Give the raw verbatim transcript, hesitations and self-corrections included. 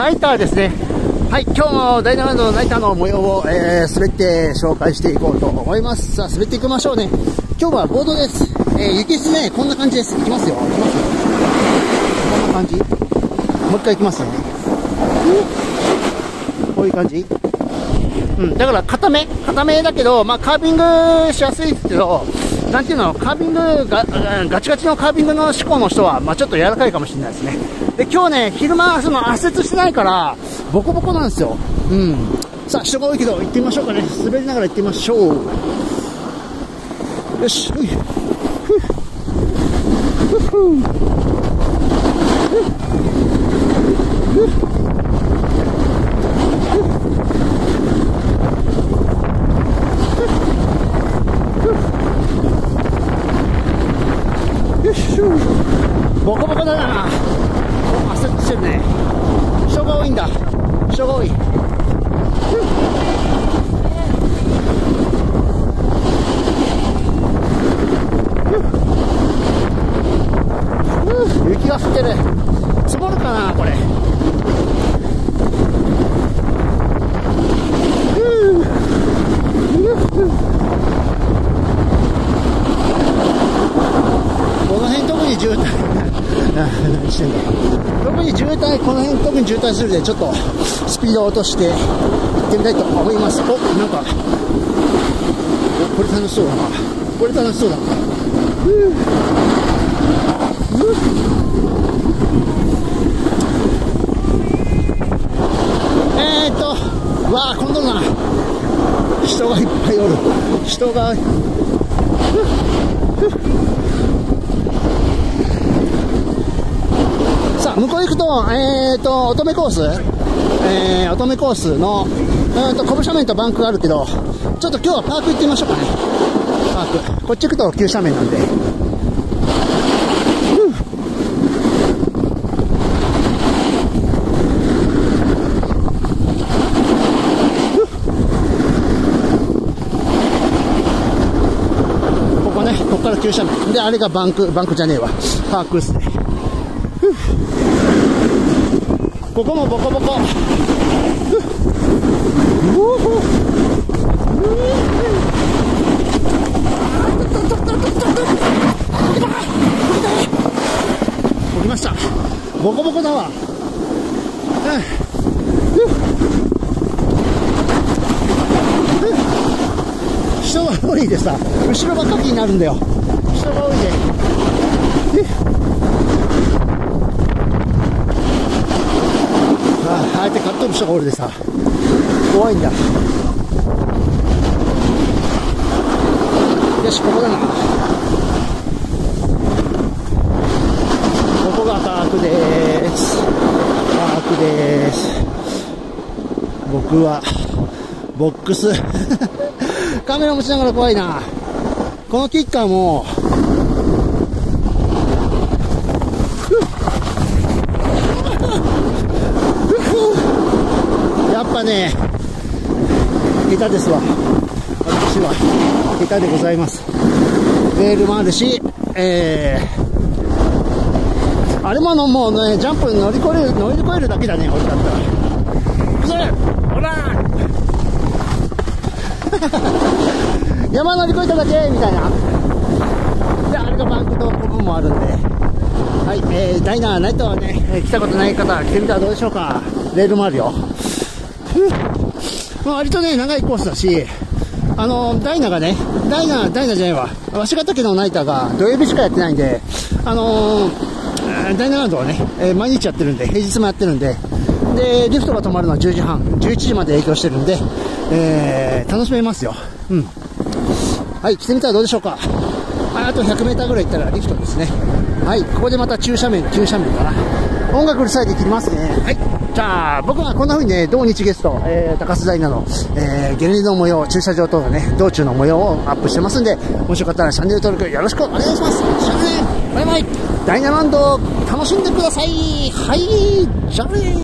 ナイターですね。はい、今日もダイナランドのナイターの模様を、えー、滑って紹介していこうと思います。さあ、滑っていきましょうね。今日はボードです。えー、雪質ね、こんな感じです。いきますよ。いきますよ。こんな感じ。もう一回いきますね。こういう感じ。うん、だから固め固めだけど、まあ、カービングしやすいですけど、なんていうの、カービングが、ガチガチのカービングの志向の人は、まあ、ちょっと柔らかいかもしれないですね。で、今日ね、昼間、その圧雪してないから、ボコボコなんですよ。うん。さあ、人が多いけど、行ってみましょうかね。滑りながら行ってみましょう。よし、ふい。ふふふふボコボコだな。焦ってるね。人が多いんだ。人が多い。雪が降ってる。積もるかなこれ。この辺特に渋滞何してんだ。特に渋滞、この辺特に渋滞するので、ちょっとスピードを落として行ってみたいと思います。お、なんかお、これ楽しそうだな。これ楽しそうだな。えーっとわあ、今度だな。人がいっぱいおる。人がさあ、向こう行くと、えーと、乙女コース、えー、乙女コースの、えーと、コブ斜面とバンクがあるけど、ちょっと今日はパーク行ってみましょうかね。パーク。こっち行くと急斜面なんで。ここね、ここから急斜面。で、あれがバンク、バンクじゃねえわ。パークですね。ここもボコボコ。降りました。ボコボコだわ。人が多いでさ、後ろばっかりになるんだよ。人が多いで。ああえて買っとる人がおるでさ、怖いんだ。よし、ここだな。ここがパークでーす。パークでーす。僕はボックスカメラ持ちながら怖いな。このキッカーもやっぱね、下手ですわ。私は下手でございます。レールもあるし、えー、あれものもうね、ジャンプ乗り越える乗り越えるだけだね、俺だったら。それ、ほら山乗り越えただけみたいな。で、あれがバンクとコブもあるんで、はい、えー、ダイナーナイトはね、えー、来たことない方来てみたらどうでしょうか。レールもあるよ。まあ、割とね、長いコースだし、あのー、ダイナがね、ダイナ、ダイナじゃないわ、鷲ヶ岳のナイターが土曜日しかやってないんで、あのー、ダイナランドはね、えー、毎日やってるんで、平日もやってるんで、で、リフトが止まるのはじゅうじはん、じゅういちじまで営業してるんで、えー、楽しめますよ。うん。はい、来てみたらどうでしょうか。あとひゃくメーターぐらい行ったらリフトですね。はい、ここでまた中斜面、急斜面かな。音楽うるさいで切りますね。はい。じゃあ、僕はこんな風にね、同日ゲスト、えー、高須ダイナの、えー、ゲレンデの模様、駐車場等のね、道中の模様をアップしてますんで、もしよかったらチャンネル登録よろしくお願いします。じゃあね、バイバイ。ダイナランド、楽しんでください。はい、じゃあね。